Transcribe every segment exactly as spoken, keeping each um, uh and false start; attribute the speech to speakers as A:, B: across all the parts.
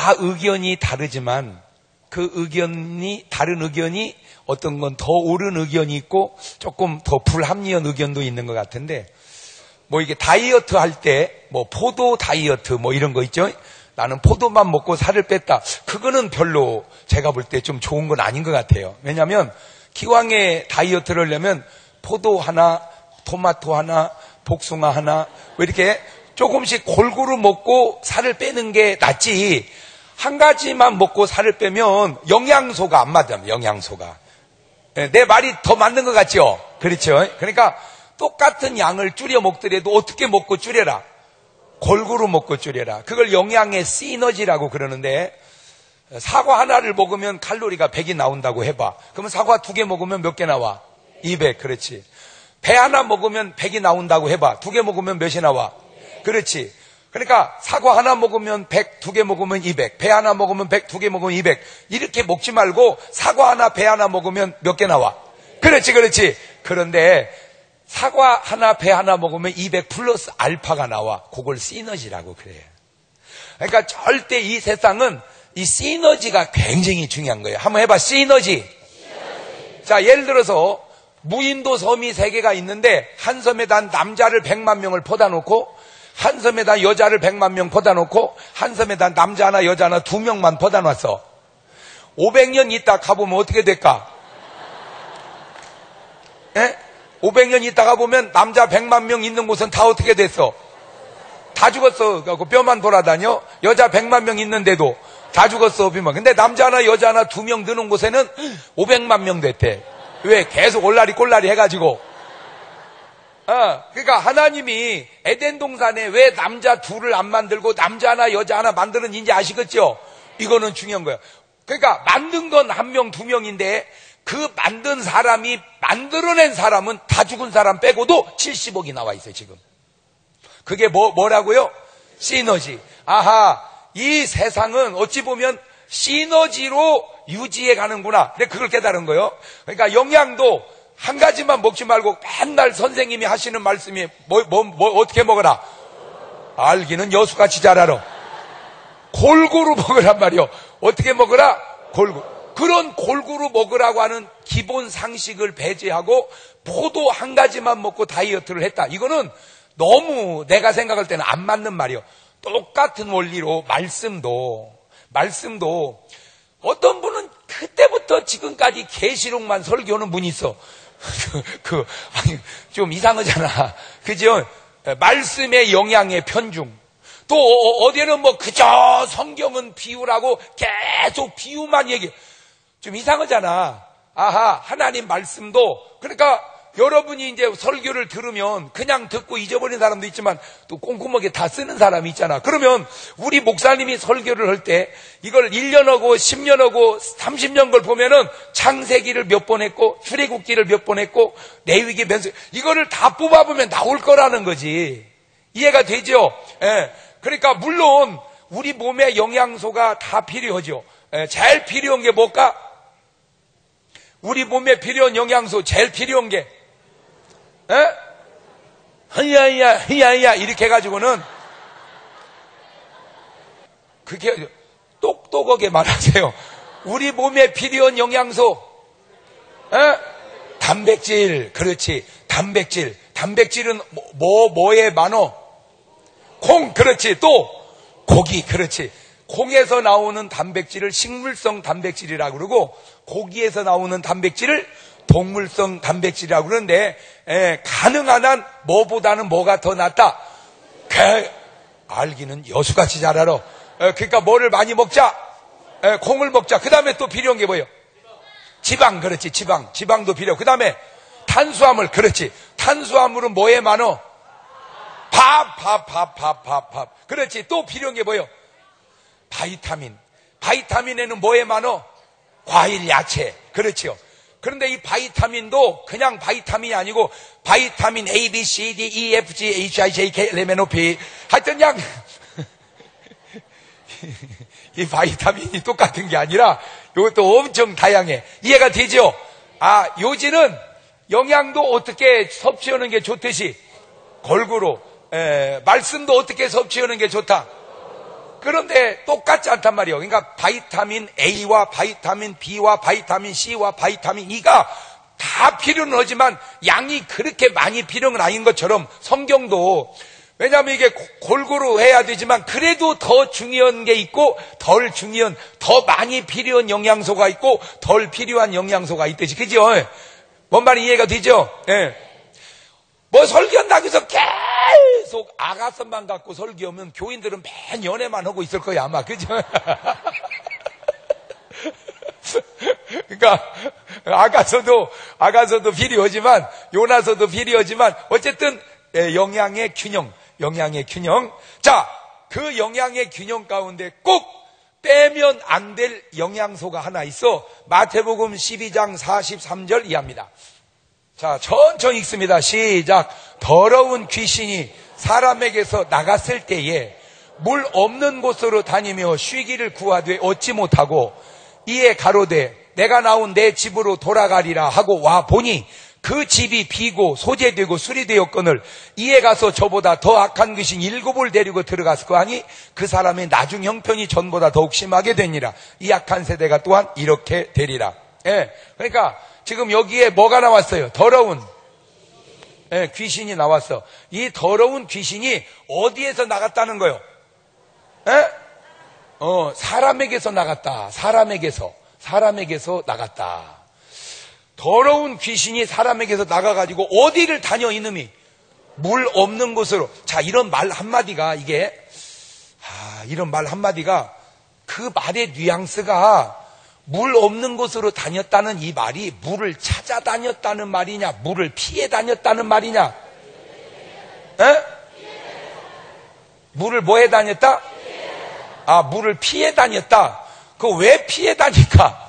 A: 다 의견이 다르지만 그 의견이, 다른 의견이 어떤 건 더 옳은 의견이 있고 조금 더 불합리한 의견도 있는 것 같은데, 뭐 이게 다이어트 할 때 뭐 포도 다이어트 뭐 이런 거 있죠? 나는 포도만 먹고 살을 뺐다. 그거는 별로 제가 볼 때 좀 좋은 건 아닌 것 같아요. 왜냐하면 기왕에 다이어트를 하려면 포도 하나, 토마토 하나, 복숭아 하나, 왜 이렇게 조금씩 골고루 먹고 살을 빼는 게 낫지. 한 가지만 먹고 살을 빼면 영양소가 안 맞아요. 영양소가. 내 말이 더 맞는 것 같죠? 그렇죠? 그러니까 똑같은 양을 줄여 먹더라도 어떻게 먹고 줄여라? 골고루 먹고 줄여라. 그걸 영양의 시너지라고 그러는데, 사과 하나를 먹으면 칼로리가 백이 나온다고 해봐. 그러면 사과 두 개 먹으면 몇 개 나와? 이백. 그렇지. 배 하나 먹으면 백이 나온다고 해봐. 두 개 먹으면 몇이 나와? 그렇지. 그러니까 사과 하나 먹으면 백, 두 개 먹으면 이백. 배 하나 먹으면 백, 두 개 먹으면 이백. 이렇게 먹지 말고 사과 하나, 배 하나 먹으면 몇 개 나와? 그렇지, 그렇지. 그런데 사과 하나, 배 하나 먹으면 이백 플러스 알파가 나와. 그걸 시너지라고 그래요. 그러니까 절대 이 세상은 이 시너지가 굉장히 중요한 거예요. 한번 해봐. 시너지. 시너지. 자, 예를 들어서 무인도 섬이 세 개가 있는데 한 섬에다 남자를 백만 명을 퍼다 놓고 한 섬에다 여자를 백만 명 퍼다 놓고 한 섬에다 남자 하나 여자 하나 두 명만 퍼다 놨어. 오백 년 있다 가보면 어떻게 될까? 에? 오백 년 있다가 보면 남자 백만 명 있는 곳은 다 어떻게 됐어? 다 죽었어. 그 뼈만 돌아다녀. 여자 백만 명 있는데도 다 죽었어. 뼈만. 근데 남자 하나 여자 하나 두 명 드는 곳에는 오백만 명 됐대. 왜? 계속 올라리 꼴라리 해가지고. 어, 그러니까 하나님이 에덴 동산에 왜 남자 둘을 안 만들고 남자 하나 여자 하나 만드는지 아시겠죠? 이거는 중요한 거예요. 그러니까 만든 건 한 명 두 명인데 그 만든 사람이 만들어낸 사람은 다 죽은 사람 빼고도 칠십억이 나와 있어요 지금. 그게 뭐, 뭐라고요? 시너지. 아하, 이 세상은 어찌 보면 시너지로 유지해 가는구나. 근데 그걸 깨달은 거예요. 그러니까 영양도 한 가지만 먹지 말고 맨날 선생님이 하시는 말씀이 뭐, 뭐, 뭐 어떻게 먹어라? 알기는 여수같이 잘 알아. 골고루 먹으란 말이요. 어떻게 먹으라? 골고루. 그런 골고루 먹으라고 하는 기본 상식을 배제하고 포도 한 가지만 먹고 다이어트를 했다. 이거는 너무 내가 생각할 때는 안 맞는 말이요. 똑같은 원리로 말씀도 말씀도 어떤 분은 그때부터 지금까지 계시록만 설교하는 분이 있어. 그, 그 아니 좀 이상하잖아. 그죠? 말씀의 영향의 편중. 또 어디에는 뭐 그저 성경은 비유라고 계속 비유만 얘기해. 좀 이상하잖아. 아하, 하나님 말씀도. 그러니까 여러분이 이제 설교를 들으면 그냥 듣고 잊어버린 사람도 있지만 또 꼼꼼하게 다 쓰는 사람이 있잖아. 그러면 우리 목사님이 설교를 할 때 이걸 일 년하고 십 년하고 삼십 년 걸 보면은 창세기를 몇 번 했고 출애굽기를 몇 번 했고 레위기 몇 번, 이거를 다 뽑아보면 나올 거라는 거지. 이해가 되죠? 예. 그러니까 물론 우리 몸에 영양소가 다 필요하죠. 예. 제일 필요한 게 뭘까? 우리 몸에 필요한 영양소 제일 필요한 게 에? 흐야야 흐야야 이렇게 해가지고는 그렇게 똑똑하게 말하세요. 우리 몸에 필요한 영양소 에? 단백질. 그렇지. 단백질. 단백질은 뭐, 뭐 뭐에 많어? 콩. 그렇지. 또 고기. 그렇지. 콩에서 나오는 단백질을 식물성 단백질이라고 그러고 고기에서 나오는 단백질을 동물성 단백질이라고 그러는데 에, 가능한 한 뭐보다는 뭐가 더 낫다? 개, 알기는 여수같이 잘 알아. 에, 그러니까 뭐를 많이 먹자? 에, 콩을 먹자. 그 다음에 또 필요한 게 뭐예요? 지방. 그렇지. 지방. 지방도 필요. 그 다음에 탄수화물. 그렇지. 탄수화물은 뭐에 많어? 밥, 밥, 밥, 밥, 밥, 밥. 그렇지. 또 필요한 게 뭐예요? 바이타민. 바이타민에는 뭐에 많어? 과일, 야채. 그렇죠. 그런데 이 바이타민도 그냥 바이타민이 아니고 바이타민 A, B, C, D, E, F, G, H, I, J, K, L, M, N, O, P. 하여튼 그냥 이 바이타민이 똑같은 게 아니라 이것도 엄청 다양해. 이해가 되죠? 아, 요지는 영양도 어떻게 섭취하는 게 좋듯이 골고루 에, 말씀도 어떻게 섭취하는 게 좋다. 그런데 똑같지 않단 말이에요. 그러니까 바이타민 A와 바이타민 B와 바이타민 C와 바이타민 E가 다 필요는 하지만 양이 그렇게 많이 필요는 아닌 것처럼 성경도, 왜냐하면 이게 골고루 해야 되지만 그래도 더 중요한 게 있고 덜 중요한, 더 많이 필요한 영양소가 있고 덜 필요한 영양소가 있듯이, 그죠? 뭔 말이 이해가 되죠? 예. 뭐 설교한다고 해서 계속 아가선만 갖고 설교하면 교인들은 맨 연애만 하고 있을 거야 아마, 그죠? 그러니까 아가서도 아가서도 필요하지만 요나서도 필요하지만 어쨌든 영양의 균형, 영양의 균형. 자, 그 영양의 균형 가운데 꼭 빼면 안 될 영양소가 하나 있어. 마태복음 십이 장 사십삼 절 이하입니다. 자, 천천히 읽습니다. 시작. 더러운 귀신이 사람에게서 나갔을 때에 물 없는 곳으로 다니며 쉬기를 구하되 얻지 못하고 이에 가로되 내가 나온 내 집으로 돌아가리라 하고 와 보니 그 집이 비고 소재되고 수리되었거늘 이에 가서 저보다 더 악한 귀신 일곱을 데리고 들어갔을 거 아니 그 사람의 나중 형편이 전보다 더욱 심하게 되니라. 이 악한 세대가 또한 이렇게 되리라. 예, 그러니까 지금 여기에 뭐가 나왔어요? 더러운, 예, 귀신이 나왔어. 이 더러운 귀신이 어디에서 나갔다는 거예요? 예? 어, 사람에게서 나갔다. 사람에게서, 사람에게서 나갔다. 더러운 귀신이 사람에게서 나가가지고 어디를 다녀 이놈이? 물 없는 곳으로. 자, 이런 말 한마디가 이게, 아, 이런 말 한마디가 그 말의 뉘앙스가 물 없는 곳으로 다녔다는 이 말이 물을 찾아다녔다는 말이냐, 물을 피해 다녔다는 말이냐? 에? 물을 뭐 해 다녔다? 아, 물을 피해 다녔다. 그거 왜 피해 다니까?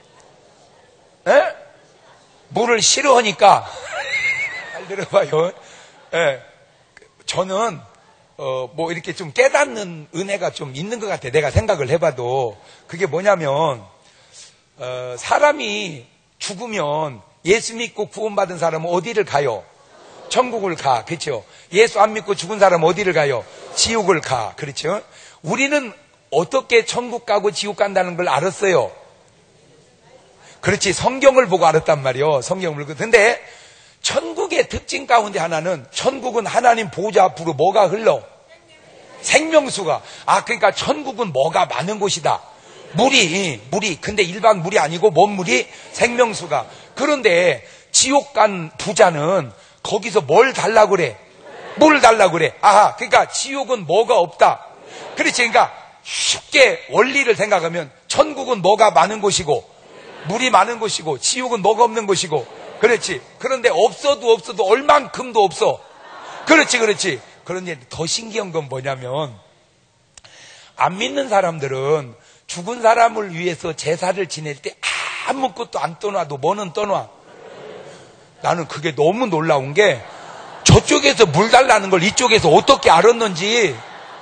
A: 에? 물을 싫어하니까. 잘 들어봐요. 예. 저는, 어, 뭐 이렇게 좀 깨닫는 은혜가 좀 있는 것 같아. 내가 생각을 해봐도. 그게 뭐냐면, 어, 사람이 죽으면 예수 믿고 구원받은 사람은 어디를 가요? 천국을 가. 그렇죠? 예수 안 믿고 죽은 사람은 어디를 가요? 지옥을 가. 그렇죠? 우리는 어떻게 천국 가고 지옥 간다는 걸 알았어요. 그렇지. 성경을 보고 알았단 말이요. 성경을 보고. 근데 천국의 특징 가운데 하나는 천국은 하나님 보좌 앞으로 뭐가 흘러? 생명수가. 아, 그러니까 천국은 뭐가 많은 곳이다. 물이, 물이. 근데 일반 물이 아니고 뭔 물이? 생명수가. 그런데 지옥 간 부자는 거기서 뭘 달라고 그래? 뭘 달라고 그래? 아하, 그러니까 지옥은 뭐가 없다. 그렇지. 그러니까 쉽게 원리를 생각하면 천국은 뭐가 많은 곳이고 물이 많은 곳이고 지옥은 뭐가 없는 곳이고. 그렇지. 그런데 없어도 없어도 얼만큼도 없어. 그렇지, 그렇지. 그런데 더 신기한 건 뭐냐면 안 믿는 사람들은 죽은 사람을 위해서 제사를 지낼 때 아무것도 안 떠놔도 뭐는 떠놔? 나는 그게 너무 놀라운 게 저쪽에서 물 달라는 걸 이쪽에서 어떻게 알았는지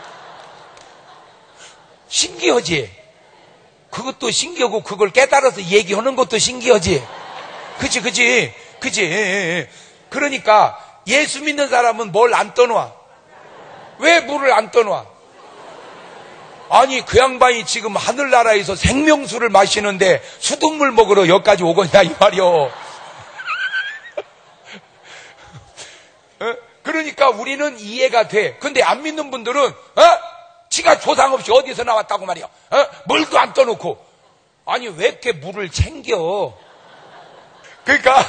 A: 신기하지? 그것도 신기하고 그걸 깨달아서 얘기하는 것도 신기하지? 그치, 그치, 그치. 그러니까 예수 믿는 사람은 뭘 안 떠놔? 왜 물을 안 떠놔? 아니, 그 양반이 지금 하늘나라에서 생명수를 마시는데 수돗물 먹으러 여기까지 오거냐 이 말이요. 그러니까 우리는 이해가 돼. 근데 안 믿는 분들은 어? 지가 조상 없이 어디서 나왔다고 말이야. 어? 물도 안 떠놓고. 아니, 왜 이렇게 물을 챙겨? 그러니까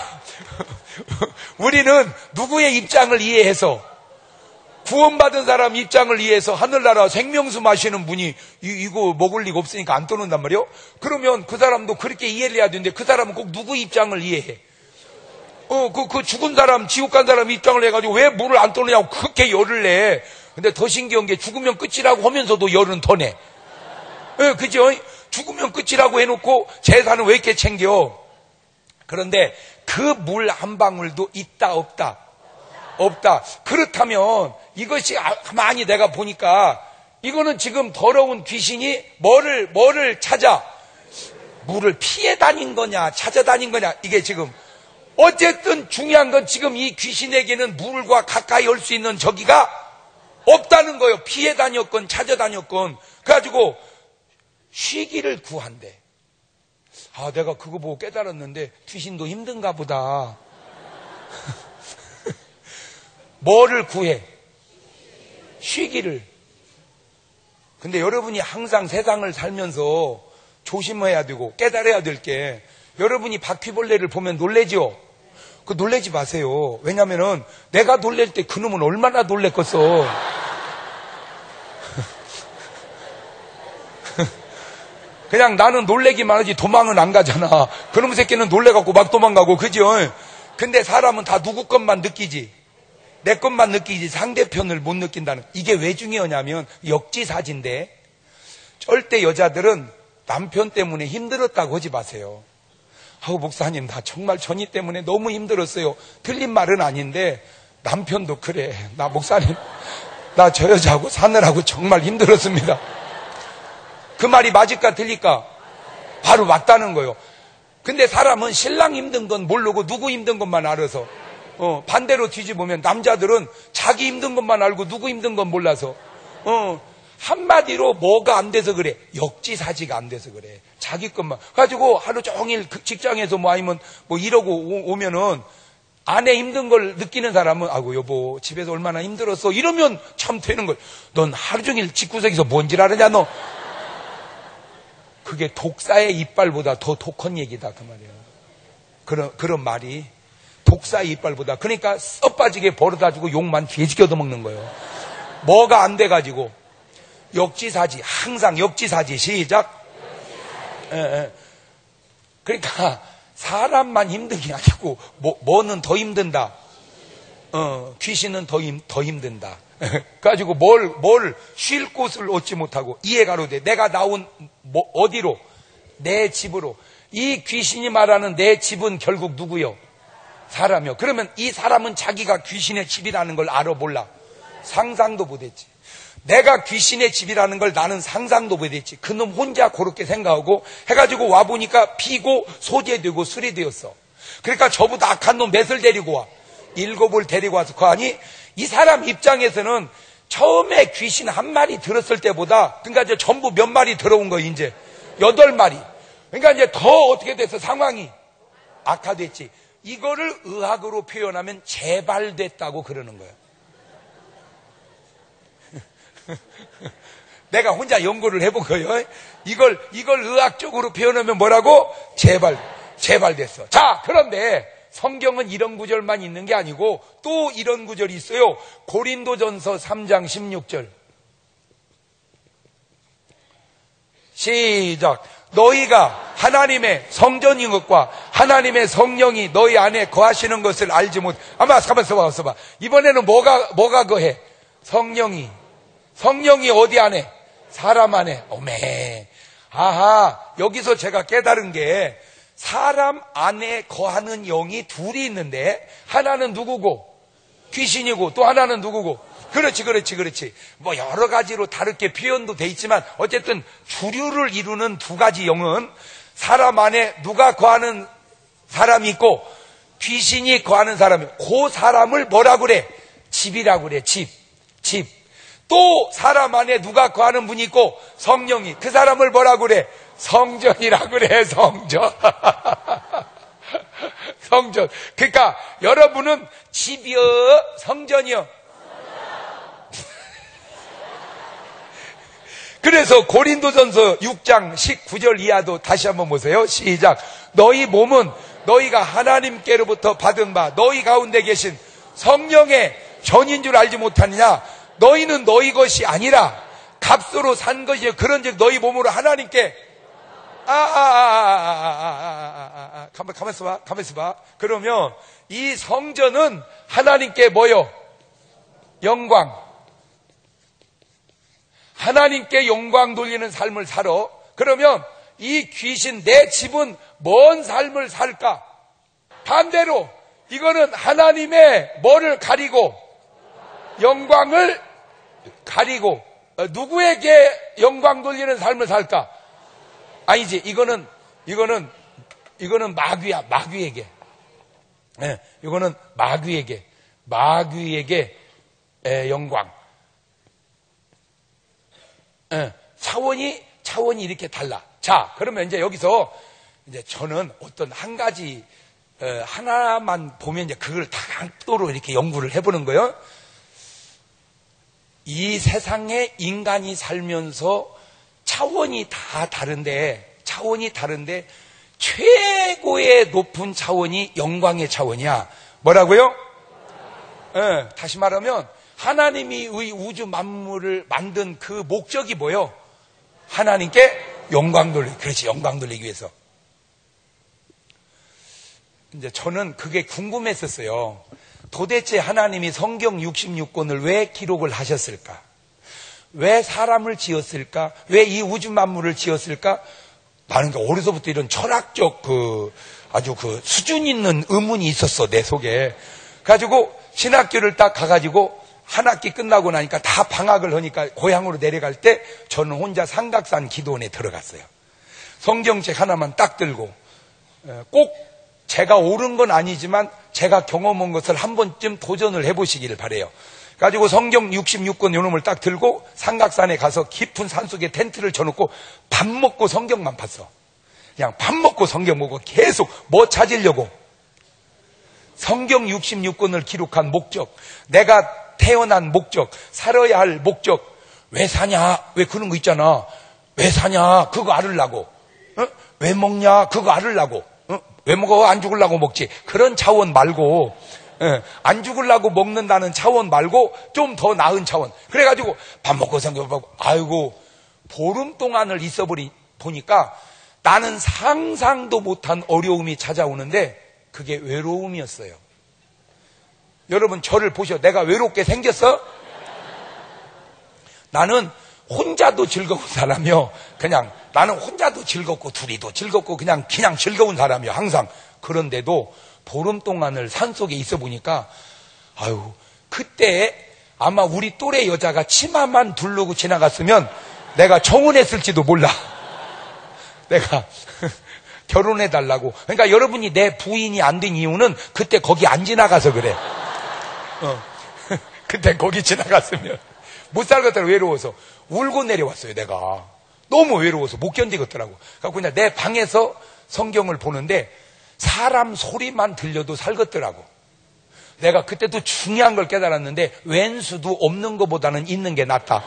A: 우리는 누구의 입장을 이해해서 구원받은 사람 입장을 이해해서 하늘나라 생명수 마시는 분이 이, 이거 먹을 리가 없으니까 안 떠는단 말이에요. 그러면 그 사람도 그렇게 이해를 해야 되는데 그 사람은 꼭 누구 입장을 이해해? 어, 그, 그 죽은 사람, 지옥 간 사람 입장을 해가지고 왜 물을 안 떠느냐고 그렇게 열을 내. 근데 더 신기한 게 죽으면 끝이라고 하면서도 열은 더 내. 예, 그죠? 죽으면 끝이라고 해놓고 제사는 왜 이렇게 챙겨? 그런데 그 물 한 방울도 있다, 없다? 없다. 그렇다면 이것이 가만히 내가 보니까 이거는 지금 더러운 귀신이 뭐를, 뭐를 찾아? 물을 피해 다닌 거냐, 찾아다닌 거냐, 이게 지금. 어쨌든 중요한 건 지금 이 귀신에게는 물과 가까이 올 수 있는 저기가 없다는 거예요. 피해 다녔건 찾아다녔건. 그래가지고 쉬기를 구한대. 아, 내가 그거 보고 깨달았는데 귀신도 힘든가 보다. 뭐를 구해? 쉬기를. 근데 여러분이 항상 세상을 살면서 조심해야 되고 깨달아야 될 게, 여러분이 바퀴벌레를 보면 놀래죠? 그 놀래지 마세요. 왜냐면은 내가 놀랄 때 그놈은 얼마나 놀랬겠어. 그냥 나는 놀래기만 하지 도망은 안 가잖아. 그놈 새끼는 놀래갖고 막 도망가고, 그죠? 근데 사람은 다 누구 것만 느끼지. 내 것만 느끼지 상대편을 못 느낀다는. 이게 왜 중요하냐면 역지사지인데, 절대 여자들은 남편 때문에 힘들었다고 하지 마세요. 아우, 목사님, 나 정말 전이 때문에 너무 힘들었어요. 틀린 말은 아닌데 남편도 그래. 나 목사님, 나 저 여자하고 사느라고 정말 힘들었습니다. 그 말이 맞을까 틀릴까? 바로 맞다는 거예요. 근데 사람은 신랑 힘든 건 모르고 누구 힘든 것만 알아서, 어, 반대로 뒤집으면 남자들은 자기 힘든 것만 알고 누구 힘든 건 몰라서, 어, 한마디로 뭐가 안 돼서 그래. 역지사지가 안 돼서 그래. 자기 것만 가지고 하루 종일 직장에서 뭐 아니면 뭐 이러고 오면은 아내 힘든 걸 느끼는 사람은, 아이고 여보 집에서 얼마나 힘들었어, 이러면 참 되는 걸. 넌 하루 종일 집구석에서 뭔 질 알았냐 너. 그게 독사의 이빨보다 더 독한 얘기다 그 말이에요. 그런 그런 말이 독사의 이빨보다. 그러니까 썩 빠지게 버릇가지고 욕만 뒤지게 얻어먹는 거예요. 뭐가 안 돼가지고. 역지사지, 항상 역지사지. 시작. 예, 예. 그러니까 사람만 힘든 게 아니고 뭐, 뭐는 더 힘든다. 어, 귀신은 더, 힘, 더 힘든다. 가지고 뭘, 뭘 쉴 곳을 얻지 못하고 이해가로되 내가 나온 뭐, 어디로? 내 집으로. 이 귀신이 말하는 내 집은 결국 누구요? 사람이요. 그러면 이 사람은 자기가 귀신의 집이라는 걸 알아 몰라? 상상도 못했지. 내가 귀신의 집이라는 걸 나는 상상도 못했지. 그놈 혼자 그렇게 생각하고 해가지고 와보니까 피고 소재되고 술이 되었어. 그러니까 저보다 악한 놈 몇을 데리고 와? 일곱을 데리고 와서 그 아니, 이 사람 입장에서는 처음에 귀신 한 마리 들었을 때보다, 그러니까 이제 전부 몇 마리 들어온 거 이제 여덟 마리. 그러니까 이제 더 어떻게 돼서 상황이 악화됐지. 이거를 의학으로 표현하면 재발됐다고 그러는 거예요. 내가 혼자 연구를 해본 거예요. 이걸, 이걸 의학적으로 표현하면 뭐라고? 재발, 재발됐어. 자, 그런데 성경은 이런 구절만 있는 게 아니고 또 이런 구절이 있어요. 고린도전서 삼 장 십육 절. 시작. 너희가 하나님의 성전인 것과 하나님의 성령이 너희 안에 거하시는 것을 알지 못. 아마 가만 써봐, 써봐. 이번에는 뭐가, 뭐가 거해? 성령이. 성령이 어디 안에? 사람 안에. 오메. 아하, 여기서 제가 깨달은 게 사람 안에 거하는 영이 둘이 있는데 하나는 누구고? 귀신이고 또 하나는 누구고? 그렇지, 그렇지, 그렇지. 뭐 여러 가지로 다르게 표현도 돼 있지만 어쨌든 주류를 이루는 두 가지 영은 사람 안에 누가 거하는 사람이 있고 귀신이 거하는 사람이, 그 사람을 뭐라 그래? 집이라고 그래. 집, 집. 또 사람 안에 누가 거하는 분이 있고 성령이, 그 사람을 뭐라 그래? 성전이라고 그래. 성전. 성전. 그러니까 여러분은 집이여 성전이여. 그래서 고린도전서 육 장 십구 절 이하도 다시 한번 보세요. 시작. 너희 몸은 너희가 하나님께로부터 받은 바 너희 가운데 계신 성령의 전인 줄 알지 못하느냐? 너희는 너희 것이 아니라 값으로 산 것이요. 그런즉 너희 몸으로 하나님께 아아아아아아아아아 가만 가만 있어봐, 가만 있어봐. 그러면 이 성전은 하나님께 뭐요? 영광. 하나님께 영광 돌리는 삶을 살아. 그러면 이 귀신 내 집은 뭔 삶을 살까? 반대로 이거는 하나님의 뭐를 가리고 영광을 가리고 누구에게 영광 돌리는 삶을 살까? 아니지. 이거는 이거는 이거는 마귀야. 마귀에게. 예, 이거는 마귀에게 마귀에게 에, 영광. 예, 차원이, 차원이 이렇게 달라. 자, 그러면 이제 여기서 이제 저는 어떤 한 가지, 어, 하나만 보면 이제 그걸 다 각도로 이렇게 연구를 해보는 거예요. 이 세상에 인간이 살면서 차원이 다 다른데, 차원이 다른데, 최고의 높은 차원이 영광의 차원이야. 뭐라고요? 네, 다시 말하면, 하나님이 이 우주 만물을 만든 그 목적이 뭐예요? 하나님께 영광 돌리기. 그렇지, 영광 돌리기 위해서. 이제 저는 그게 궁금했었어요. 도대체 하나님이 성경 육십육 권을 왜 기록을 하셨을까? 왜 사람을 지었을까? 왜 이 우주 만물을 지었을까? 나는 어려서부터 이런 철학적 그 아주 그 수준 있는 의문이 있었어, 내 속에. 가지고 신학교를 딱 가가지고 한 학기 끝나고 나니까 다 방학을 하니까 고향으로 내려갈 때 저는 혼자 삼각산 기도원에 들어갔어요. 성경책 하나만 딱 들고 꼭 제가 옳은 건 아니지만 제가 경험한 것을 한 번쯤 도전을 해보시기를 바래요. 가지고 성경 육십육 권 요놈을 딱 들고 삼각산에 가서 깊은 산속에 텐트를 쳐놓고 밥 먹고 성경만 봤어. 그냥 밥 먹고 성경 보고 계속 뭐 찾으려고. 성경 육십육 권을 기록한 목적, 내가 태어난 목적, 살아야 할 목적, 왜 사냐, 왜 그런 거 있잖아. 왜 사냐, 그거 알으려고. 어? 왜 먹냐, 그거 알으려고. 어? 왜 먹어? 안 죽으려고 먹지. 그런 차원 말고, 예, 안 죽으려고 먹는다는 차원 말고 좀 더 나은 차원. 그래가지고 밥 먹고 성경 보고, 아이고 보름 동안을 있어버리 보니까 나는 상상도 못한 어려움이 찾아오는데 그게 외로움이었어요. 여러분 저를 보셔. 내가 외롭게 생겼어? 나는 혼자도 즐거운 사람이요. 그냥 나는 혼자도 즐겁고 둘이도 즐겁고 그냥 그냥 즐거운 사람이요. 항상. 그런데도 보름 동안을 산속에 있어 보니까 아유 그때 아마 우리 또래 여자가 치마만 두르고 지나갔으면 내가 청혼했을지도 몰라. 내가 결혼해달라고. 그러니까 여러분이 내 부인이 안 된 이유는 그때 거기 안 지나가서 그래. 어. 그때 거기 지나갔으면 못 살겠다고 외로워서 울고 내려왔어요. 내가 너무 외로워서 못 견디겠더라고. 그래서 그냥 내 방에서 성경을 보는데 사람 소리만 들려도 살겠더라고. 내가 그때도 중요한 걸 깨달았는데 왼수도 없는 것보다는 있는 게 낫다.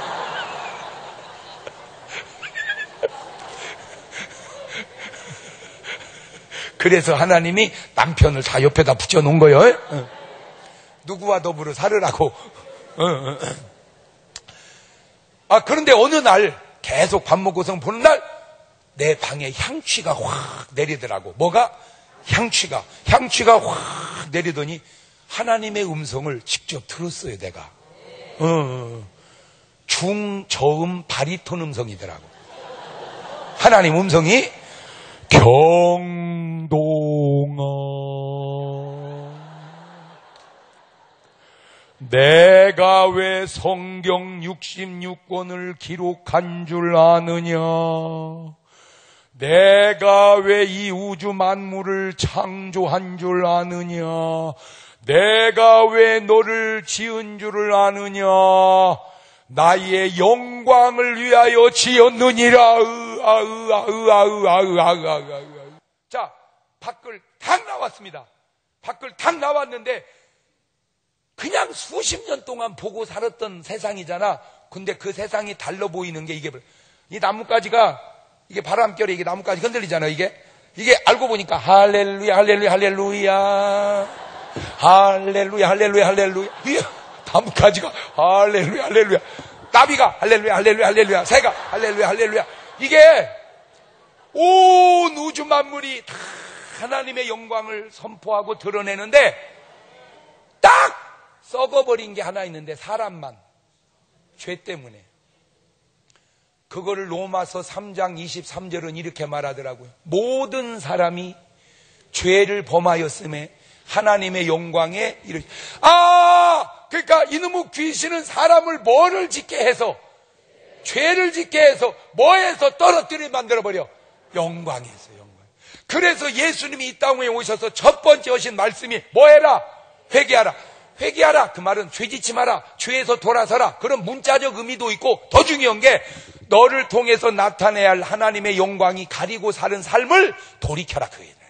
A: 그래서 하나님이 남편을 다 옆에다 붙여놓은 거예요. 어. 누구와 더불어 살으라고. 어, 어. 아 그런데 어느 날 계속 밥 먹고서 보는 날 내 방에 향취가 확 내리더라고. 뭐가? 향취가. 향취가 확 내리더니 하나님의 음성을 직접 들었어요, 내가. 어, 중저음 바리톤 음성이더라고. 하나님 음성이 경동아 내가 왜 성경 육십육 권을 기록한 줄 아느냐? 내가 왜 이 우주 만물을 창조한 줄 아느냐? 내가 왜 너를 지은 줄을 아느냐? 나의 영광을 위하여 지었느니라. 으아으아으아으아으아으아으. 자, 밖을 탁 나왔습니다. 밖을 탁 나왔는데 그냥 수십 년 동안 보고 살았던 세상이잖아. 근데 그 세상이 달라 보이는 게 이게 이 나뭇가지가 이게 바람결에 이게 나뭇가지 흔들리잖아. 이게 이게 알고 보니까 할렐루야 할렐루야 할렐루야 할렐루야 할렐루야 할렐루야. 이게 나뭇가지가 할렐루야 할렐루야, 나비가 할렐루야 할렐루야 할렐루야, 새가 할렐루야 할렐루야. 이게 온 우주 만물이 다 하나님의 영광을 선포하고 드러내는데 딱 썩어버린 게 하나 있는데 사람만, 죄 때문에. 그거를 로마서 삼 장 이십삼 절은 이렇게 말하더라고요. 모든 사람이 죄를 범하였음에 하나님의 영광에 이르. 아, 그러니까 이놈의 귀신은 사람을 뭐를 짓게 해서, 죄를 짓게 해서, 뭐해서 떨어뜨리게 만들어버려? 영광에서. 영광. 그래서 예수님이 이 땅에 오셔서 첫 번째 하신 말씀이 뭐해라? 회개하라. 회개하라. 그 말은 죄 짓지 마라, 죄에서 돌아서라. 그런 문자적 의미도 있고 더 중요한 게 너를 통해서 나타내야 할 하나님의 영광이 가리고 사는 삶을 돌이켜라. 그 얘기예요.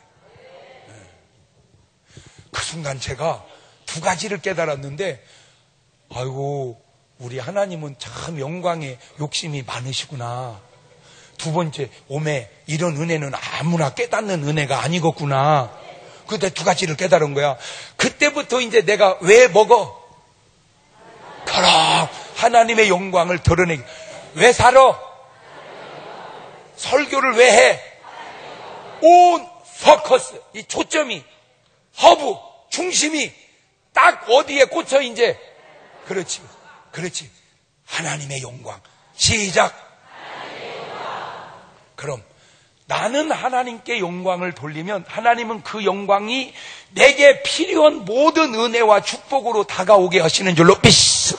A: 그 순간 제가 두 가지를 깨달았는데, 아이고, 우리 하나님은 참 영광에 욕심이 많으시구나. 두 번째, 오메, 이런 은혜는 아무나 깨닫는 은혜가 아니겠구나. 그때 두 가지를 깨달은 거야. 그때부터 이제 내가 왜 먹어? 그럼 하나님의 영광을 드러내기. 왜 살아? 설교를 왜 해? 온 포커스, 이 초점이, 허브, 중심이 딱 어디에 꽂혀 이제? 그렇지, 그렇지. 하나님의 영광. 시작. 그럼 나는 하나님께 영광을 돌리면 하나님은 그 영광이 내게 필요한 모든 은혜와 축복으로 다가오게 하시는 줄로 믿습니다.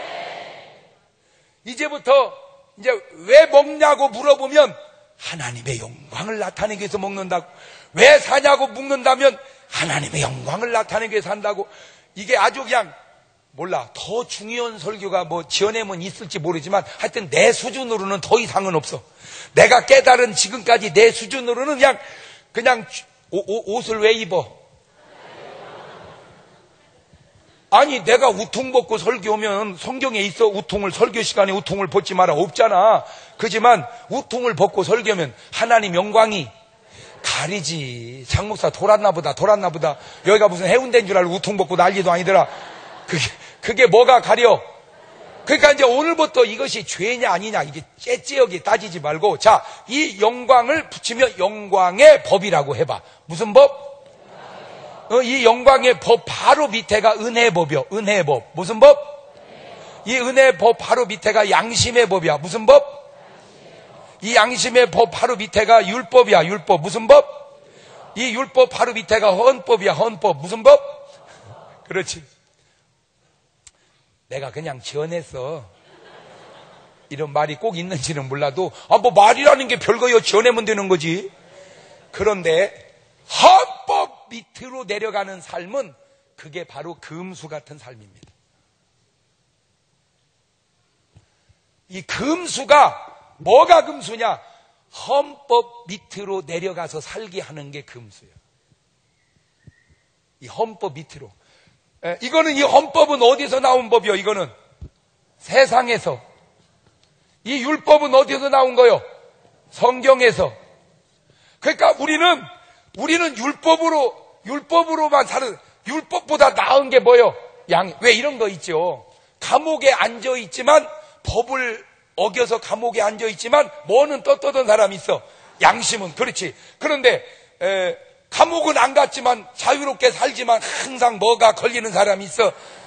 A: 이제부터 이제 왜 먹냐고 물어보면 하나님의 영광을 나타내기 위해서 먹는다고. 왜 사냐고 묻는다면 하나님의 영광을 나타내기 위해서 산다고. 이게 아주 그냥 몰라. 더 중요한 설교가 뭐 지어내면 있을지 모르지만 하여튼 내 수준으로는 더 이상은 없어. 내가 깨달은 지금까지 내 수준으로는 그냥 그냥 오, 오, 옷을 왜 입어? 아니 내가 우통 벗고 설교하면 성경에 있어. 우통을 설교 시간에 우통을 벗지 마라 없잖아. 그렇지만 우통을 벗고 설교하면 하나님 영광이 가리지. 장목사 돌았나 보다 돌았나 보다. 여기가 무슨 해운대인 줄 알고 우통 벗고 난리도 아니더라. 그게 그게 뭐가 가려? 그러니까 이제 오늘부터 이것이 죄냐 아니냐 이게 째째하게 따지지 말고, 자, 이 영광을 붙이면 영광의 법이라고 해봐. 무슨 법? 어, 이 영광의 법 바로 밑에가 은혜의 법이요. 은혜의 법. 무슨 법? 이 은혜의 법 바로 밑에가 양심의 법이야. 무슨 법? 이 양심의 법 바로 밑에가 율법이야. 율법. 무슨 법? 이 율법 바로 밑에가 헌법이야. 헌법. 무슨 법? 그렇지. 내가 그냥 지어냈어. 이런 말이 꼭 있는지는 몰라도, 아, 뭐 말이라는 게 별거요. 지어내면 되는 거지. 그런데 헌법 밑으로 내려가는 삶은 그게 바로 금수 같은 삶입니다. 이 금수가 뭐가 금수냐? 헌법 밑으로 내려가서 살게 하는 게 금수예요. 이 헌법 밑으로. 에, 이거는 이 헌법은 어디서 나온 법이요? 이거는 세상에서. 이 율법은 어디서 나온 거요? 성경에서. 그러니까 우리는 우리는 율법으로 율법으로만 사는, 율법보다 나은 게 뭐요? 양. 왜 이런 거 있죠? 감옥에 앉아 있지만 법을 어겨서 감옥에 앉아 있지만 뭐는 떳떳한 사람이 있어. 양심은. 그렇지. 그런데 에, 감옥은 안 갔지만 자유롭게 살지만 항상 뭐가 걸리는 사람이 있어.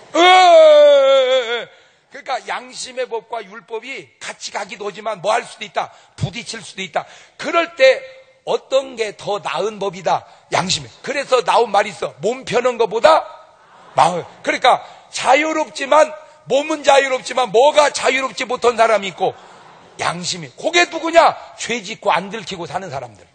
A: 으으으으. 그러니까 양심의 법과 율법이 같이 가기도 하지만 뭐 할 수도 있다. 부딪힐 수도 있다. 그럴 때 어떤 게 더 나은 법이다. 양심에. 그래서 나온 말이 있어. 몸 펴는 것보다 마음. 그러니까 자유롭지만, 몸은 자유롭지만 뭐가 자유롭지 못한 사람이 있고, 양심이. 그게 누구냐? 죄 짓고 안 들키고 사는 사람들.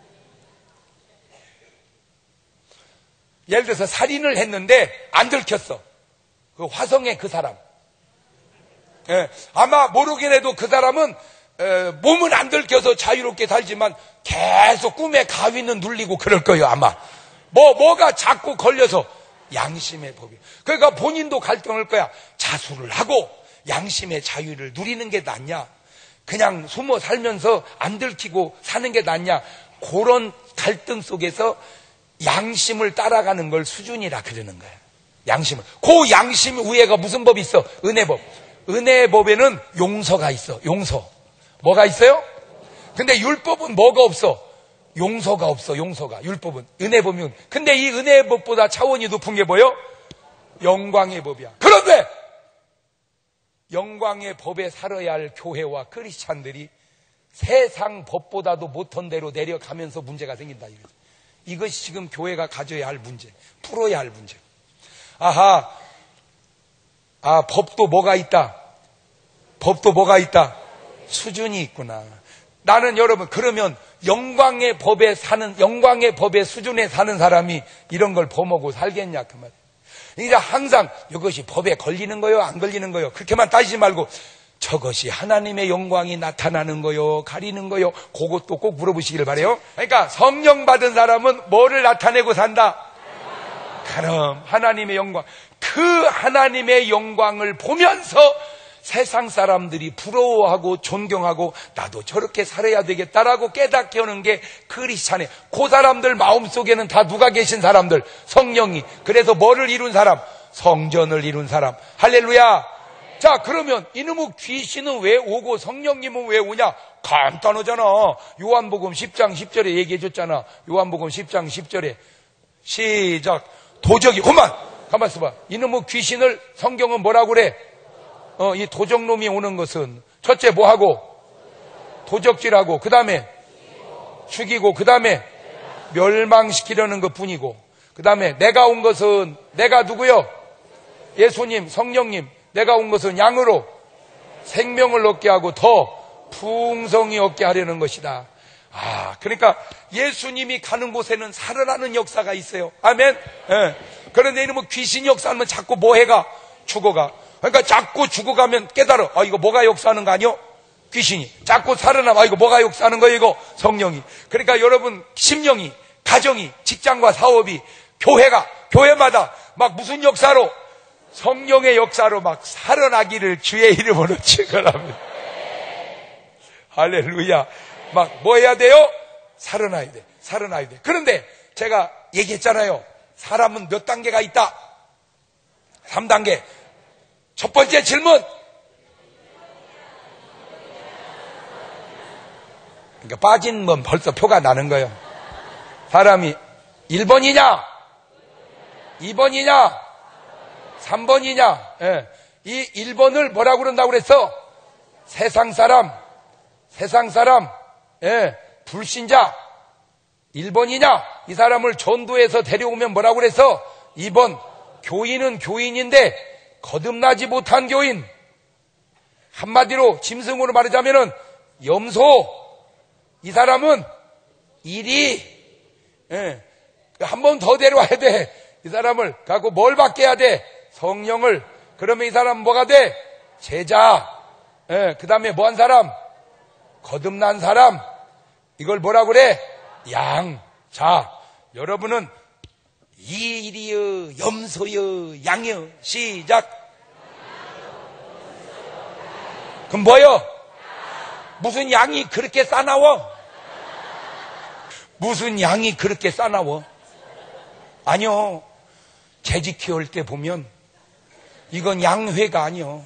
A: 예를 들어서 살인을 했는데 안 들켰어. 그 화성의 그 사람. 예, 아마 모르긴 해도 그 사람은 에, 몸은 안 들켜서 자유롭게 살지만 계속 꿈에 가위는 눌리고 그럴 거예요. 아마 뭐 뭐가 자꾸 걸려서. 양심의 법이. 그러니까 본인도 갈등할 거야. 자수를 하고 양심의 자유를 누리는 게 낫냐, 그냥 숨어 살면서 안 들키고 사는 게 낫냐. 그런 갈등 속에서 양심을 따라가는 걸 수준이라 그러는 거예요. 양심을. 그 양심 위에가 무슨 법이 있어? 은혜법. 은혜법에는 용서가 있어. 용서. 뭐가 있어요? 근데 율법은 뭐가 없어? 용서가 없어. 용서가. 율법은. 은혜법은. 근데 이 은혜법보다 차원이 높은 게 뭐예요? 영광의 법이야. 그런데 영광의 법에 살아야 할 교회와 크리스찬들이 세상 법보다도 못한 대로 내려가면서 문제가 생긴다 이거죠. 이것이 지금 교회가 가져야 할 문제, 풀어야 할 문제. 아하, 아, 법도 뭐가 있다? 법도 뭐가 있다? 수준이 있구나. 나는 여러분, 그러면 영광의 법에 사는, 영광의 법의 수준에 사는 사람이 이런 걸 범하고 살겠냐, 그 말이에요. 그러니까 항상 이것이 법에 걸리는 거요, 안 걸리는 거요, 그렇게만 따지지 말고, 저것이 하나님의 영광이 나타나는 거요, 가리는 거요? 그것도 꼭 물어보시길 바래요. 그러니까 성령 받은 사람은 뭐를 나타내고 산다? 그럼 하나님의 영광. 그 하나님의 영광을 보면서 세상 사람들이 부러워하고 존경하고 나도 저렇게 살아야 되겠다라고 깨닫게 하는 게 크리스찬이에요. 그 사람들 마음속에는 다 누가 계신 사람들? 성령이. 그래서 뭐를 이룬 사람? 성전을 이룬 사람. 할렐루야. 자, 그러면 이놈의 귀신은 왜 오고 성령님은 왜 오냐? 간단하잖아. 요한복음 십 장 십 절에 얘기해 줬잖아. 요한복음 십 장 십 절에. 시작. 도적이, 그만! 가만 있어봐. 이놈의 귀신을 성경은 뭐라고 그래? 어, 이 도적놈이 오는 것은 첫째 뭐 하고? 도적질하고, 그 다음에 죽이고, 그 다음에 멸망시키려는 것 뿐이고, 그 다음에 내가 온 것은, 내가 누구요? 예수님, 성령님. 내가 온 것은 양으로 생명을 얻게 하고 더 풍성히 얻게 하려는 것이다. 아, 그러니까 예수님이 가는 곳에는 살아나는 역사가 있어요. 아멘. 예. 그런데 이놈은 귀신 역사하면 자꾸 뭐 해가? 죽어가. 그러니까 자꾸 죽어가면 깨달아. 아, 이거 뭐가 역사하는 거 아니요? 귀신이. 자꾸 살아나면 아, 이거 뭐가 역사하는 거예요? 이거 성령이. 그러니까 여러분 심령이, 가정이, 직장과 사업이, 교회가, 교회마다 막 무슨 역사로? 성령의 역사로 막 살아나기를 주의 이름으로 축원합니다. 할렐루야. 막 뭐 해야 돼요? 살아나야 돼. 살아나야 돼. 그런데 제가 얘기했잖아요. 사람은 몇 단계가 있다? 삼 단계. 첫 번째 질문. 그러니까 빠진 건 벌써 표가 나는 거예요. 사람이 일 번이냐? 이 번이냐? 삼 번이냐? 예. 이 일 번을 뭐라고 그런다고 그랬어? 세상 사람, 세상 사람, 예. 불신자. 일 번이냐? 이 사람을 전도해서 데려오면 뭐라고 그랬어? 이 번. 교인은 교인인데 거듭나지 못한 교인. 한마디로 짐승으로 말하자면은 염소. 이 사람은 일이, 예. 한 번 더 데려와야 돼. 이 사람을 갖고 뭘 받게 해야 돼? 성령을. 그러면 이 사람 뭐가 돼? 제자. 예, 그 다음에 뭐 한 사람? 거듭난 사람. 이걸 뭐라고 그래? 양. 자, 여러분은 일이여, 염소여, 양여. 시작. 그럼 뭐요? 무슨 양이 그렇게 싸나워? 무슨 양이 그렇게 싸나워? 아니요. 재직 키울 때 보면 이건 양회가 아니요.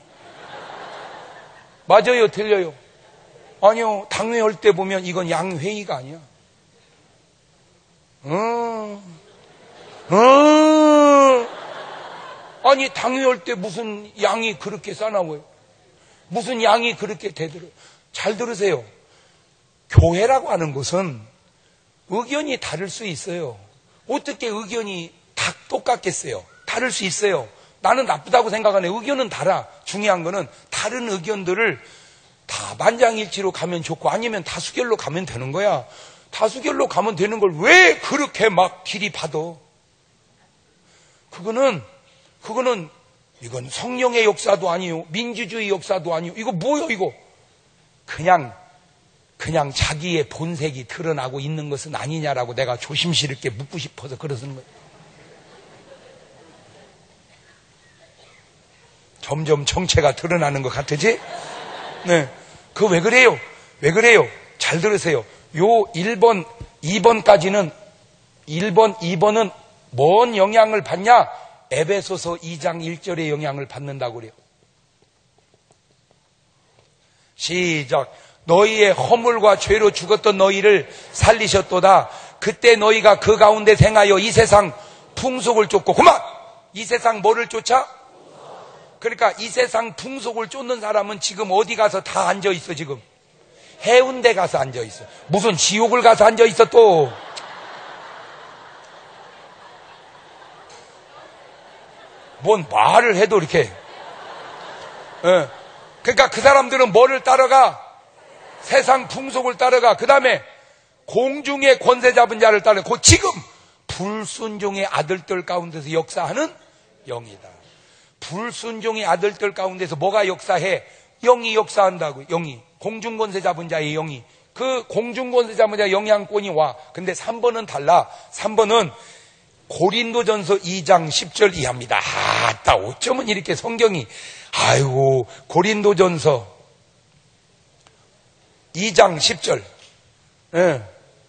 A: 맞아요, 틀려요? 아니요, 당회할 때 보면 이건 양회의가 아니야. 음, 음. 아니, 당회할 때 무슨 양이 그렇게 싸나워요? 무슨 양이 그렇게 대들어요? 잘 들으세요. 교회라고 하는 것은 의견이 다를 수 있어요. 어떻게 의견이 다 똑같겠어요? 다를 수 있어요. 나는 나쁘다고 생각하네. 의견은 달라. 중요한 거는 다른 의견들을 다 만장일치로 가면 좋고 아니면 다수결로 가면 되는 거야. 다수결로 가면 되는 걸 왜 그렇게 막 들이받아? 그거는 그거는 이건 성령의 역사도 아니요, 민주주의 역사도 아니요. 이거 뭐요 이거? 그냥 그냥 자기의 본색이 드러나고 있는 것은 아니냐라고 내가 조심스럽게 묻고 싶어서 그러는 거예요. 점점 정체가 드러나는 것 같으지? 네. 그거 왜 그래요? 왜 그래요? 잘 들으세요. 요 일 번, 이 번까지는, 일 번, 이 번은 뭔 영향을 받냐? 에베소서 이 장 일 절의 영향을 받는다고 그래요. 시작. 너희의 허물과 죄로 죽었던 너희를 살리셨도다. 그때 너희가 그 가운데 생하여 이 세상 풍속을 쫓고, 그만! 이 세상 뭐를 쫓아? 그러니까 이 세상 풍속을 쫓는 사람은 지금 어디 가서 다 앉아있어. 지금 해운대 가서 앉아있어. 무슨 지옥을 가서 앉아있어 또. 뭔 말을 해도 이렇게. 예. 그러니까 그 사람들은 뭐를 따라가? 세상 풍속을 따라가. 그 다음에 공중의 권세 잡은 자를 따라. 그 지금 불순종의 아들들 가운데서 역사하는 영이다. 불순종의 아들들 가운데서 뭐가 역사해? 영이 역사한다고. 영이. 공중권세 잡은 자의 영이. 그 공중권세 잡은 자의 영향권이 와. 근데 삼 번은 달라. 삼 번은 고린도전서 이 장 십 절 이하입니다. 아따, 어쩌면 이렇게 성경이, 아이고, 고린도전서 이 장 십 절. 예.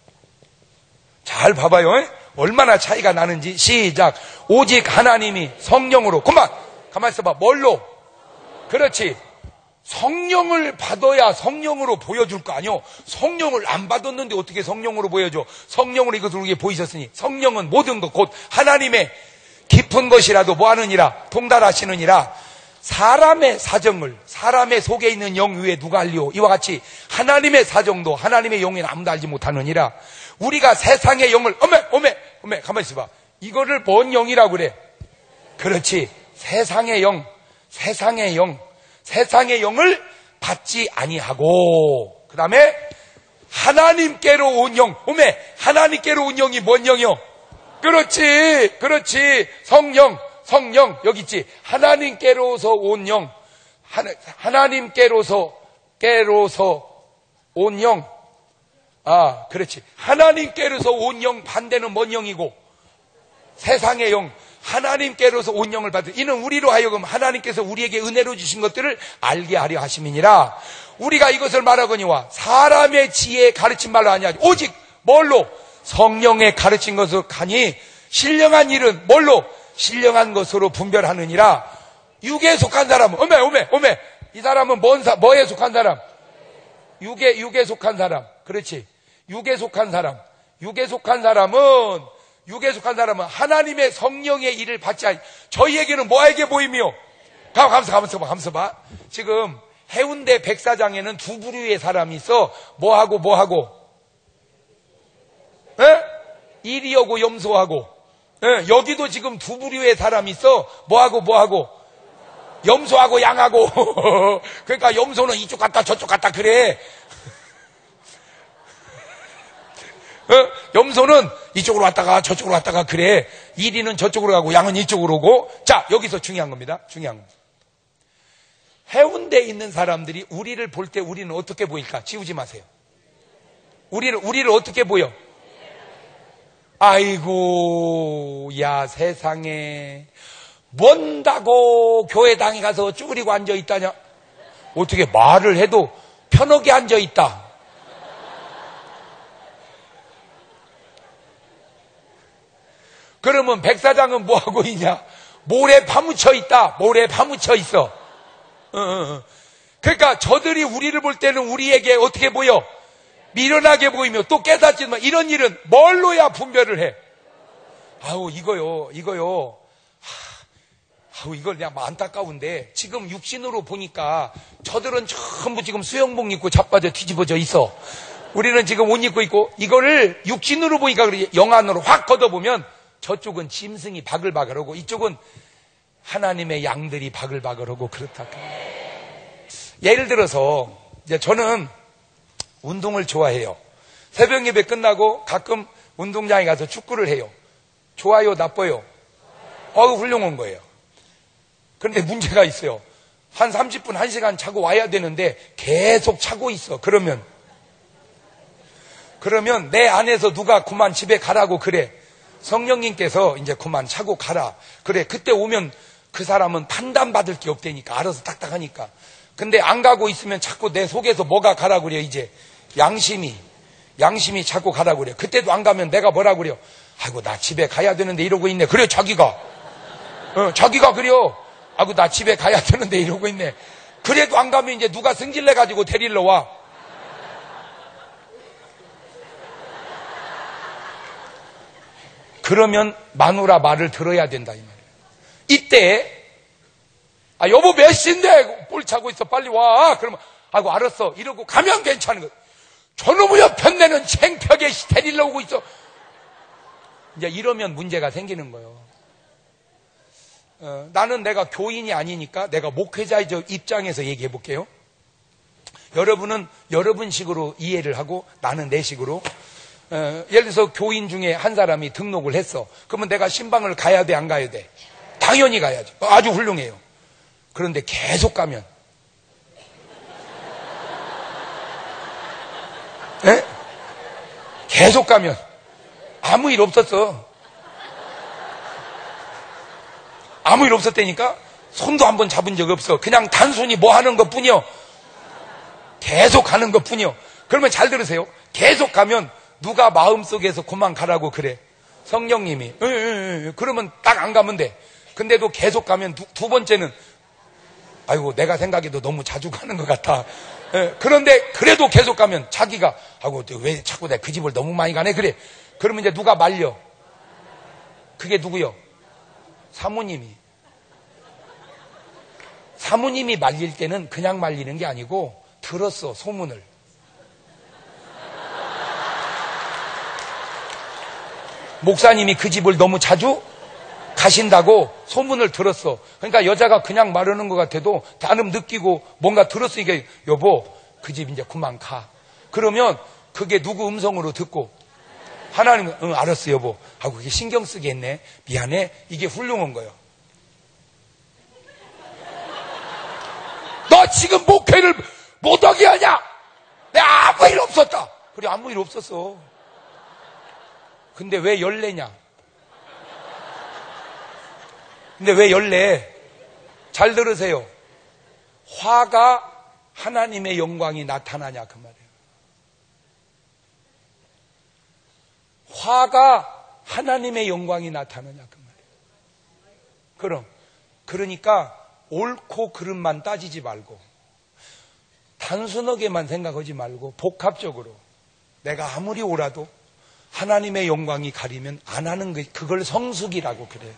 A: 잘 봐봐요. 예? 얼마나 차이가 나는지. 시작. 오직 하나님이 성령으로. 그만! 가만히 있어봐. 뭘로? 그렇지. 성령을 받아야 성령으로 보여줄 거 아니요. 성령을 안 받았는데 어떻게 성령으로 보여줘? 성령으로 이것을 우리에게 보이셨으니 성령은 모든 것 곧 하나님의 깊은 것이라도 뭐하느니라? 통달하시느니라. 사람의 사정을 사람의 속에 있는 영 위에 누가 알리오? 이와 같이 하나님의 사정도 하나님의 영에는 아무도 알지 못하느니라. 우리가 세상의 영을 어메 어메 어메 가만히 있어봐. 이거를 뭔 영이라고 그래? 그렇지. 세상의 영 세상의 영 세상의 영을 받지 아니하고, 그 다음에 하나님께로 온 영. 오메, 하나님께로 온 영이 뭔 영이요? 그렇지, 그렇지. 성령, 성령 여기 있지. 하나님께로서 온 영, 하나, 하나님께로서 깨로서 온 영. 아, 그렇지. 하나님께로서 온 영 반대는 뭔 영이고? 세상의 영. 하나님께로서 온 영을 받은 이는 우리로 하여금 하나님께서 우리에게 은혜로 주신 것들을 알게 하려 하심이니라. 우리가 이것을 말하거니와 사람의 지혜에 가르친 말로 아니하지 오직 뭘로? 성령에 가르친 것을 하니 신령한 일은 뭘로? 신령한 것으로 분별하느니라. 육에 속한 사람은 오메 오메 오메 이 사람은 뭔 사, 뭐에 속한 사람? 육에 육에 속한 사람. 그렇지. 육에 속한 사람. 육에 속한 사람은 육에 속한 사람은 하나님의 성령의 일을 받지 않. 저희에게는 뭐에게 보이며? 가, 가면서 가면서 봐, 가면서 봐. 지금 해운대 백사장에는 두 부류의 사람이 있어. 뭐하고 뭐하고? 에? 이리하고 염소하고. 에? 여기도 지금 두 부류의 사람이 있어. 뭐하고 뭐하고? 염소하고 양하고. 그러니까 염소는 이쪽 갔다 저쪽 갔다 그래. 어? 염소는 이쪽으로 왔다가 저쪽으로 왔다가 그래. 이리는 저쪽으로 가고 양은 이쪽으로 오고. 자, 여기서 중요한 겁니다. 중요한 겁니다. 해운대에 있는 사람들이 우리를 볼 때 우리는 어떻게 보일까? 지우지 마세요. 우리를 우리를 어떻게 보여? 아이고, 야 세상에 뭔다고 교회당에 가서 쭈그리고 앉아 있다냐? 어떻게 말을 해도 편하게 앉아 있다. 그러면 백사장은 뭐하고 있냐? 모래 파묻혀 있다. 모래 파묻혀 있어. 어, 어, 어. 그러니까 저들이 우리를 볼 때는 우리에게 어떻게 보여? 미련하게 보이며 또 깨닫지만 이런 일은 뭘로야 분별을 해? 아우 이거요 이거요 하, 아우 이걸 그냥 안타까운데 지금 육신으로 보니까 저들은 전부 지금 수영복 입고 자빠져 뒤집어져 있어. 우리는 지금 옷 입고 있고 이거를 육신으로 보니까 그래. 영안으로 확 걷어보면 저쪽은 짐승이 바글바글하고 이쪽은 하나님의 양들이 바글바글하고 그렇다. 예를 들어서 이제 저는 운동을 좋아해요. 새벽 예배 끝나고 가끔 운동장에 가서 축구를 해요. 좋아요, 나빠요? 어우 훌륭한 거예요. 그런데 문제가 있어요. 한 삼십 분, 한 시간 차고 와야 되는데 계속 차고 있어. 그러면 그러면 내 안에서 누가 그만 집에 가라고 그래. 성령님께서 이제 그만 차고 가라. 그래, 그때 오면 그 사람은 판단받을 게 없다니까. 알아서 딱딱하니까. 근데 안 가고 있으면 자꾸 내 속에서 뭐가 가라고 그래, 이제. 양심이. 양심이 자꾸 가라고 그래. 그때도 안 가면 내가 뭐라고 그래요? 아이고, 나 집에 가야 되는데 이러고 있네. 그래, 자기가. 어, 자기가 그래요. 아이고, 나 집에 가야 되는데 이러고 있네. 그래도 안 가면 이제 누가 승질내가지고 데리러 와. 그러면 마누라 말을 들어야 된다 이 말이에요. 이때 아 여보 몇 시인데 볼 차고 있어 빨리 와. 그러면 아이고 알았어 이러고 가면 괜찮은 거예요. 저놈의 편내는 창피하게 데리러 오고 있어. 이제 이러면 문제가 생기는 거예요. 어, 나는 내가 교인이 아니니까 내가 목회자의 입장에서 얘기해 볼게요. 여러분은 여러분식으로 이해를 하고 나는 내 식으로. 어, 예를 들어서 교인 중에 한 사람이 등록을 했어. 그러면 내가 신방을 가야 돼, 안 가야 돼? 당연히 가야죠. 아주 훌륭해요. 그런데 계속 가면 에? 계속 가면 아무 일 없었어. 아무 일 없었다니까. 손도 한번 잡은 적 없어. 그냥 단순히 뭐 하는 것 뿐이요. 계속 가는 것 뿐이요. 그러면 잘 들으세요. 계속 가면 누가 마음속에서 그만 가라고 그래? 성령님이. 에, 에, 에. 그러면 딱 안 가면 돼. 근데도 계속 가면 두, 두 번째는 아이고 내가 생각해도 너무 자주 가는 것 같아. 에, 그런데 그래도 계속 가면 자기가 아이고 왜 자꾸 내가 그 집을 너무 많이 가네 그래. 그러면 이제 누가 말려? 그게 누구요? 사모님이. 사모님이 말릴 때는 그냥 말리는 게 아니고 들었어 소문을. 목사님이 그 집을 너무 자주 가신다고 소문을 들었어. 그러니까 여자가 그냥 말하는 것 같아도 나름 느끼고 뭔가 들었으니까 여보 그 집 이제 그만 가. 그러면 그게 누구 음성으로 듣고 하나님은 응 알았어 여보 하고 그게 신경 쓰게 했네. 미안해. 이게 훌륭한 거예요. 너 지금 목회를 못하게 하냐? 내가 아무 일 없었다. 그래 아무 일 없었어. 근데 왜 열내냐? 근데 왜 열내? 잘 들으세요. 화가 하나님의 영광이 나타나냐 그 말이에요. 화가 하나님의 영광이 나타나냐 그 말이에요. 그럼 그러니까 옳고 그름만 따지지 말고 단순하게만 생각하지 말고 복합적으로 내가 아무리 옳아도 하나님의 영광이 가리면 안 하는 거 그걸 성숙이라고 그래요.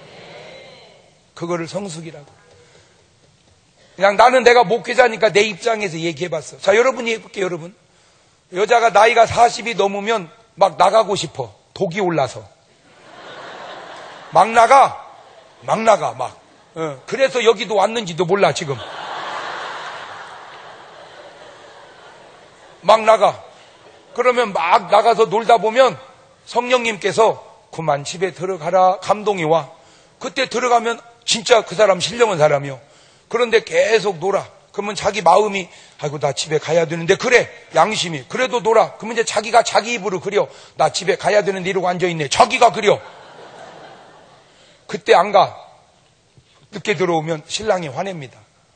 A: 그거를 성숙이라고. 그냥 나는 내가 목회자니까 내 입장에서 얘기해봤어. 자 여러분이 해볼게요. 여러분 여자가 나이가 사십이 넘으면 막 나가고 싶어. 독이 올라서 막 나가 막 나가 막 어, 그래서 여기도 왔는지도 몰라 지금. 막 나가. 그러면 막 나가서 놀다 보면 성령님께서 그만 집에 들어가라 감동이 와. 그때 들어가면 진짜 그 사람 신령한 사람이요. 그런데 계속 놀아. 그러면 자기 마음이 아이고 나 집에 가야 되는데 그래 양심이 그래도 놀아. 그러면 이제 자기가 자기 입으로 그려. 나 집에 가야 되는데 이러고 앉아있네. 자기가 그려. 그때 안 가. 늦게 들어오면 신랑이 화냅니다.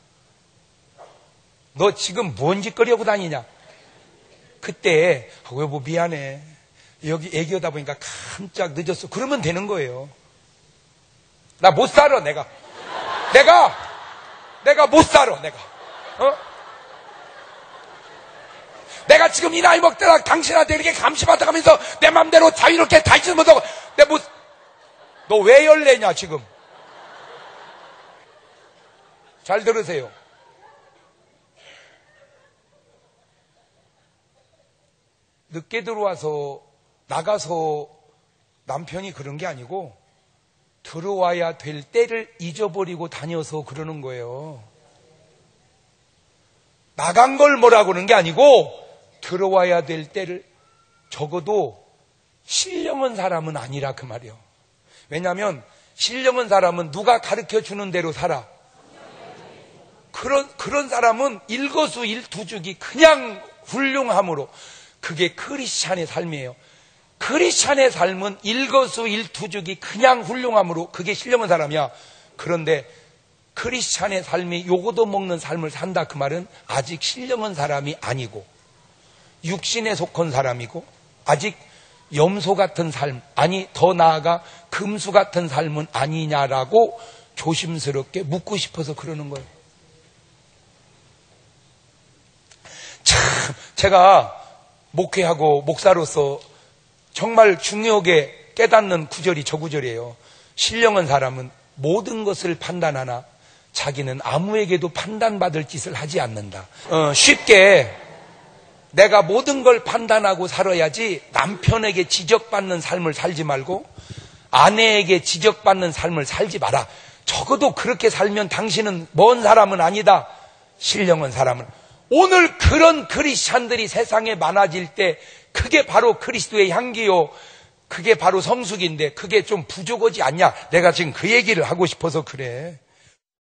A: 너 지금 뭔 짓거리하고 다니냐? 그때 아, 여보 미안해. 여기 애기하다 보니까 깜짝 늦었어. 그러면 되는 거예요. 나 못 살아 내가. 내가 내가 못 살아 내가. 어? 내가 지금 이 나이 먹다가 당신한테 이렇게 감시받아 가면서 내 맘대로 자유롭게 다니지 못하고 내 못. 너 왜 열내냐 지금? 잘 들으세요. 늦게 들어와서 나가서 남편이 그런 게 아니고 들어와야 될 때를 잊어버리고 다녀서 그러는 거예요. 나간 걸 뭐라고 그러는 게 아니고 들어와야 될 때를 적어도 신령한 사람은 아니라 그 말이에요. 왜냐하면 신령한 사람은 누가 가르쳐주는 대로 살아. 그런, 그런 사람은 일거수일투족이 그냥 훌륭함으로 그게 크리스찬의 삶이에요. 크리스찬의 삶은 일거수일투족이 그냥 훌륭함으로 그게 신령한 사람이야. 그런데 크리스찬의 삶이 요거도 먹는 삶을 산다 그 말은 아직 신령한 사람이 아니고 육신에 속한 사람이고 아직 염소 같은 삶 아니 더 나아가 금수 같은 삶은 아니냐라고 조심스럽게 묻고 싶어서 그러는 거예요. 참 제가 목회하고 목사로서 정말 중요하게 깨닫는 구절이 저 구절이에요. 신령한 사람은 모든 것을 판단하나 자기는 아무에게도 판단받을 짓을 하지 않는다. 어, 쉽게 내가 모든 걸 판단하고 살아야지 남편에게 지적받는 삶을 살지 말고 아내에게 지적받는 삶을 살지 마라. 적어도 그렇게 살면 당신은 먼 사람은 아니다. 신령한 사람은. 오늘 그런 크리스찬들이 세상에 많아질 때 그게 바로 그리스도의 향기요. 그게 바로 성숙인데 그게 좀 부족하지 않냐. 내가 지금 그 얘기를 하고 싶어서 그래.